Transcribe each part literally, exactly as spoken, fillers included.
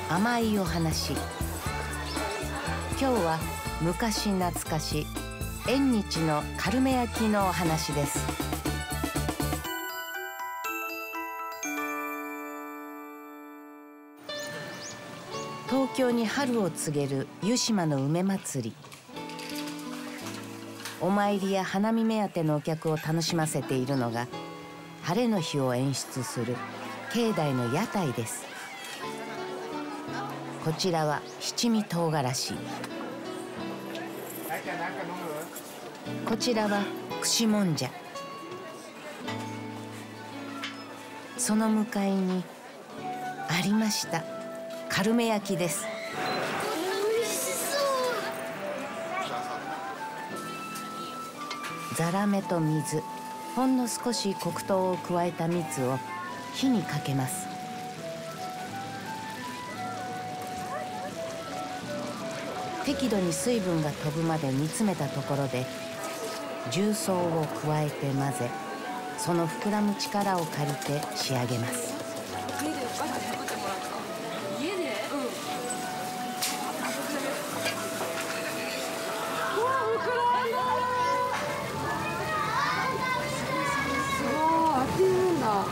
甘いお話。今日は昔懐かし縁日のカルメ焼きのお話です。東京に春を告げる湯島の梅祭り。お参りや花見目当てのお客を楽しませているのが、晴れの日を演出する境内の屋台です。こちらは七味唐辛子、こちらは串もんじゃ、その向かいにありましたカルメ焼きです。 美味しそう。 ザラメと水、ほんの少し黒糖を加えた蜜を火にかけます。適度に水分が飛ぶまで煮詰めたところで重曹を加えて混ぜ、その膨らむ力を借りて仕上げます。 家でバカで作ってもらった。家で？うん。うわ、膨らんだ。すごい、当てるんだ。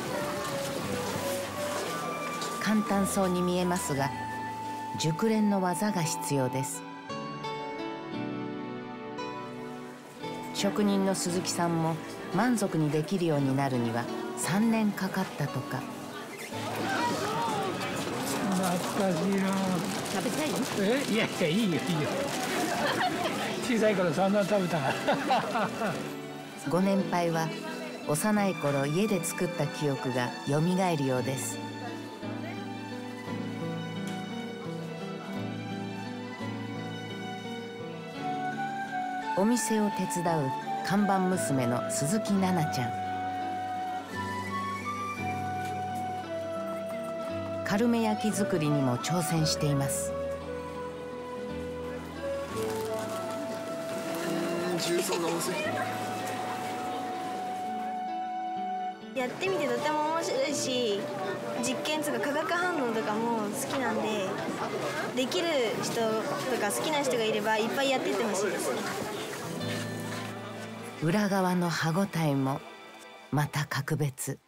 簡単そうに見えますが、熟練の技が必要です。職人の鈴木さんも満足にできるようになるにはさんねんかかったとか。 懐かしいな。 食べたいの？ え、いやいや、いいよいいよ。小さい頃そんな食べたから。 ご年配は幼い頃家で作った記憶がよみがえるようです。お店を手伝う看板娘の鈴木奈々ちゃん。カルメ焼き作りにも挑戦しています。 重曹が多すぎる。 やってみてとても面白いし、実験とか化学反応とかも好きなんで、できる人とか好きな人がいればいっぱいやってってほしいです。 裏側の歯ごたえもまた格別。